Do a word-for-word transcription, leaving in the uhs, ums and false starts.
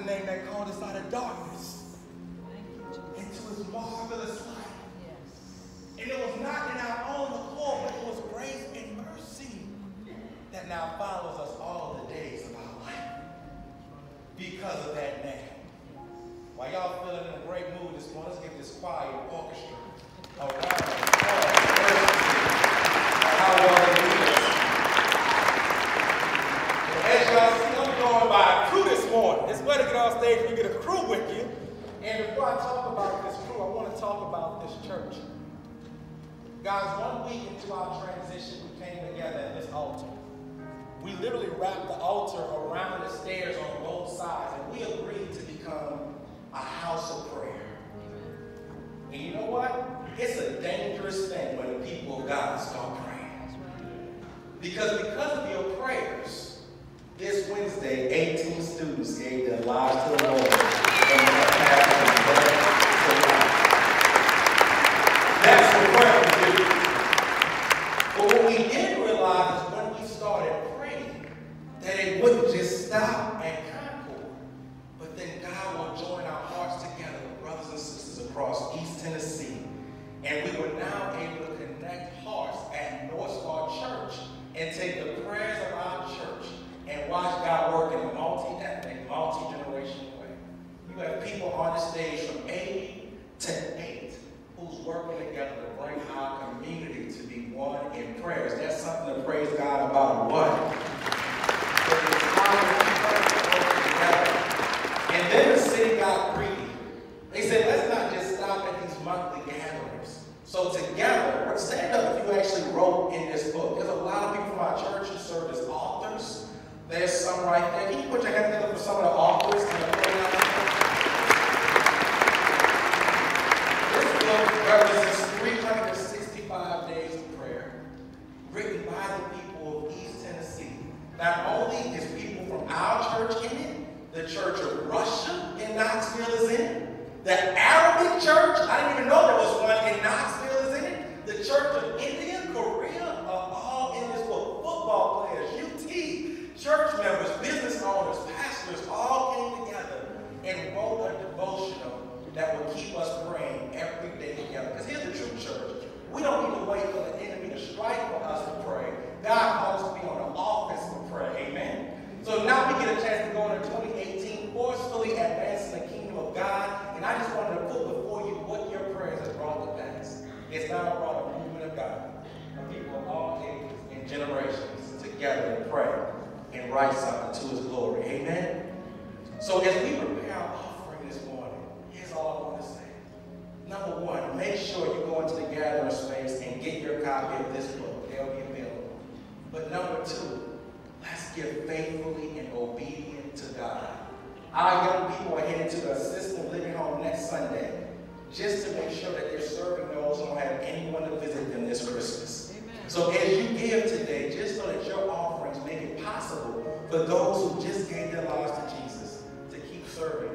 the name that called us out of darkness into his marvelous light. And it was not in our own accord, but it was grace and mercy that now follows us all the days of our life because of that name. While y'all feeling in a great mood this morning, let's give this choir and orchestra a round of applause. How well they do this. As y'all see, I'm going by a crew this morning. It's better to get on stage when you get a crew with you. And before I talk about this crew, I want to talk about this church. Guys, one week into our transition, we came together at this altar. We literally wrapped the altar around the stairs on both sides, and we agreed to become a house of prayer. And you know what? It's a dangerous thing when the people of God start praying. Because because of your prayers, this Wednesday, eighteen students gave their lives to the Lord. And that's what prayer can do. But what we didn't realize is when we started praying, that it wouldn't just stop at Concord, but then God will join our hearts together with brothers and sisters across East Tennessee. And we were now able to connect hearts at North Star Church and take the prayers of our church and watch God work in a multi-ethnic, multi-generational way. You have people on the stage from eighty to eight who's working together to bring our community to be one in prayers. That's something to praise God about. What? And then the city got greedy. They said, let's not just stop at these monthly gatherings. So together, stand up if you actually wrote in this book. There's a lot of people from our church who serve as authors. There's some right there. Can you put your hands together for some of the authors? This book represents three hundred sixty-five days of prayer, written by the people of East Tennessee. Not only is people from our church in it, the Church of Russia in Knoxville is in it. The Arabic Church, I didn't even know there was one in Knoxville is in it. The Church of India, Korea are all in this book. Football players, U T, church members, business owners, pastors all came together and wrote a devotional that will keep us praying every day together. Because here's the true church. We don't need to wait for the enemy to strike for us to pray. God calls us to be on the offense to pray. Amen? So now we get a chance to go into twenty eighteen, forcefully advancing the kingdom of God. And I just wanted to put before you what your prayers have brought to pass. It's now brought a movement of God, of people of all ages and generations together to pray and write something to his glory. Amen? So as we prepare our offering this morning, here's all I want to say. Number one, make sure you go into the gathering space and get your copy of this book. They'll be available. But number two, let's give faithfully and obedient to God. Our young people are headed to the assisted living home next Sunday just to make sure that they're serving those who don't have anyone to visit them this Christmas. Amen. So as you give today, just so that your offerings make it possible for those who just gave their lives to Jesus to keep serving